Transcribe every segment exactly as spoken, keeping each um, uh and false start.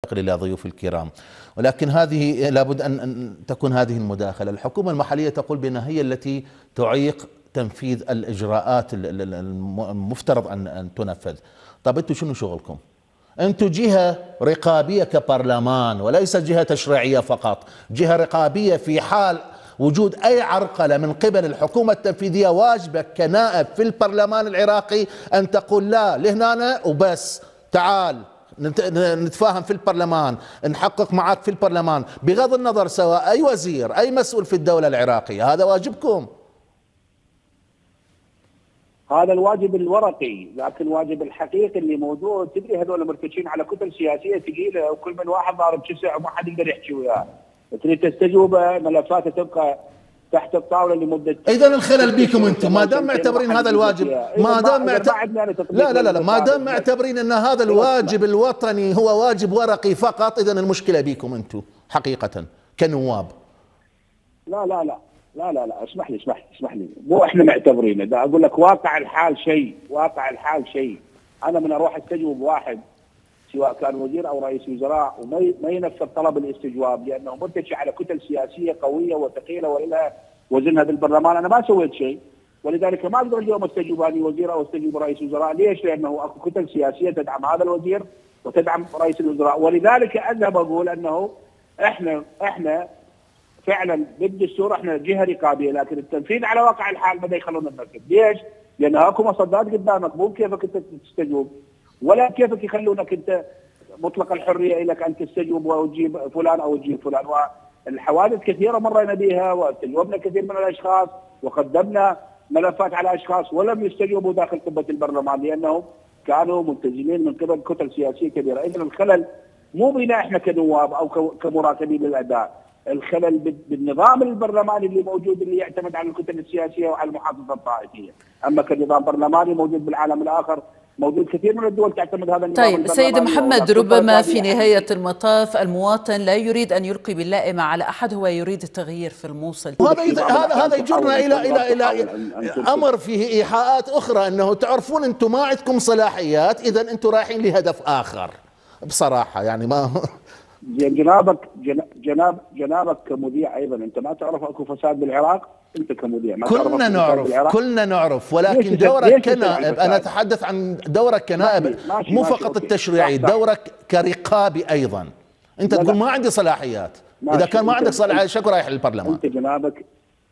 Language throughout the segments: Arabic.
إلى ضيوف الكرام، ولكن هذه لابد أن تكون هذه المداخلة. الحكومة المحلية تقول بأنها هي التي تعيق تنفيذ الإجراءات المفترض أن تنفذ. طب أنتم شنو شغلكم؟ أنتم جهة رقابية كبرلمان وليس جهة تشريعية فقط، جهة رقابية. في حال وجود أي عرقلة من قبل الحكومة التنفيذية واجبك كنائب في البرلمان العراقي أن تقول لا لهنا وبس، تعال نتفاهم في البرلمان، نحقق معك في البرلمان، بغض النظر سواء أي وزير أي مسؤول في الدولة العراقية. هذا واجبكم. هذا الواجب الورقي، لكن الواجب الحقيقي اللي موجود، تدري هذول مرتكزين على كتل سياسيه ثقيله وكل من واحد ضارب شسع وما حد يقدر يحكي وياه. تريد تستجوبه ملفاته تبقى تحت الطاوله لمده. اذا الخلل بيكم انتم، ما دام معتبرين هذا الواجب، ما دام معتبرين لا لا لا ما دام معتبرين ان هذا الواجب الوطني هو واجب ورقي فقط، اذا المشكله بيكم انتم حقيقه كنواب. لا لا لا لا لا لا اسمح لي اسمح لي اسمح لي مو احنا معتبرينه، دا اقول لك واقع الحال شيء، واقع الحال شيء. انا من اروح استجوب واحد سواء كان وزير او رئيس وزراء وما ما ينفذ طلب الاستجواب لانه متكي على كتل سياسيه قويه وثقيله ولها وزنها بالبرلمان، انا ما سويت شيء، ولذلك ما اقدر اليوم استجوب هذه وزير او استجوب رئيس وزراء. ليش؟ لانه اكو كتل سياسيه تدعم هذا الوزير وتدعم رئيس الوزراء، ولذلك اذهب اقول انه احنا احنا فعلا بالدستور احنا جهه رقابيه، لكن التنفيذ على واقع الحال بدا يخلونا ننفذ. ليش؟ لان اكو مصدات قدامك، مو كيفك انت تستجوب ولا كيفك يخلونك انت مطلق الحريه لك ان تستجوب وتجيب فلان او تجيب فلان. والحوادث كثيره مرينا بها واستجوبنا كثير من الاشخاص وقدمنا ملفات على اشخاص ولم يستجوبوا داخل قبه البرلمان لانهم كانوا ملتزمين من قبل كتل سياسيه كبيره. اذا الخلل مو بنا احنا كنواب او كمراقبين للاداء، الخلل بالنظام البرلماني اللي موجود اللي يعتمد على الكتل السياسيه وعلى المحافظه الطائفيه. اما كنظام برلماني موجود بالعالم الاخر، موجود كثير من الدول تعتمد هذا النظام. طيب سيد محمد، ربما في نهاية المطاف المواطن لا يريد أن يلقي باللائمة على أحد، هو يريد التغيير في الموصل. هذا هذا هذا يجرنا إلى إلى إلى أمر فيه إيحاءات أخرى، أنه تعرفون أنتم ما عندكم صلاحيات، إذا أنتم رايحين لهدف آخر بصراحة. يعني ما جنابك جناب جنابك كمذيع ايضا انت ما تعرف اكو فساد بالعراق؟ انت كمذيع ما تعرف كلنا نعرف كلنا نعرف ولكن دورك كنائب، انا اتحدث عن دورك كنائب مو فقط التشريعي، دورك كرقابي ايضا. انت تقول ما عندي صلاحيات، اذا كان ما عندك صلاحيات شكو رايح للبرلمان؟ انت جنابك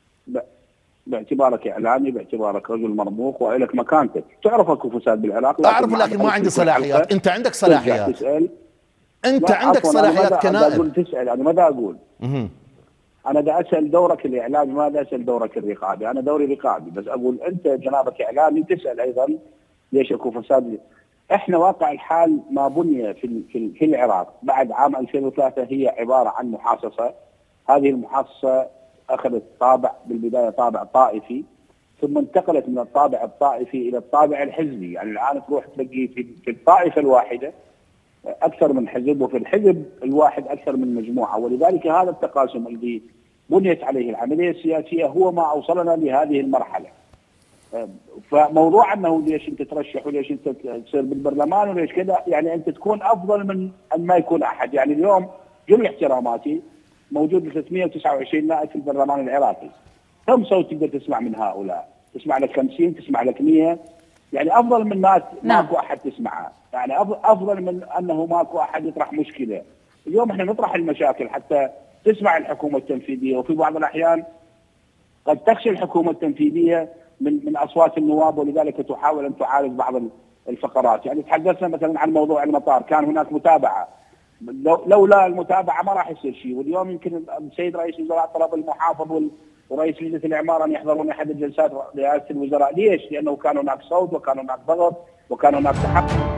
باعتبارك اعلامي، باعتبارك رجل مرموق والك مكانتك، تعرف اكو فساد بالعراق. اعرف لكن ما عندي صلاحيات. انت عندك صلاحيات، انت عندك صلاحيات كنائب. اقول تسال، انا ماذا اقول؟ انا دا اسال دورك الاعلامي، ماذا اسال دورك الرقابي؟ انا دوري رقابي، بس اقول انت جنابك اعلامي تسال ايضا ليش اكو فساد. احنا واقع الحال ما بني في في, في العراق بعد عام ألفين وثلاثة هي عباره عن محاصصه. هذه المحاصصه اخذت طابع بالبدايه طابع طائفي، ثم انتقلت من الطابع الطائفي الى الطابع الحزبي. يعني الان تروح تلاقي في, في الطائفه الواحده اكثر من حزب، وفي الحزب الواحد اكثر من مجموعه، ولذلك هذا التقاسم الذي بنيت عليه العمليه السياسيه هو ما اوصلنا لهذه المرحله. فموضوع انه ليش انت ترشح وليش انت تصير بالبرلمان وليش كذا، يعني انت تكون افضل من ان ما يكون احد. يعني اليوم جميع احتراماتي موجود ثلاثمئة وتسعة وعشرين نائب في البرلمان العراقي، كم صوت تقدر تسمع من هؤلاء؟ تسمع لك خمسين، تسمع لك مئة، يعني افضل من ناس ماكو احد تسمعها، يعني افضل من انه ماكو احد يطرح مشكله. اليوم احنا نطرح المشاكل حتى تسمع الحكومه التنفيذيه، وفي بعض الاحيان قد تخشى الحكومه التنفيذيه من من اصوات النواب، ولذلك تحاول ان تعالج بعض الفقرات. يعني تحدثنا مثلا عن موضوع المطار، كان هناك متابعه، لولا المتابعه ما راح يصير شيء. واليوم يمكن السيد رئيس الوزراء طلب المحافظ ورئيس لجنه الاعمار ان يحضرون احد الجلسات رئاسه الوزراء. ليش؟ لانه كان هناك صوت وكان هناك ضغط وكان هناك تحقق.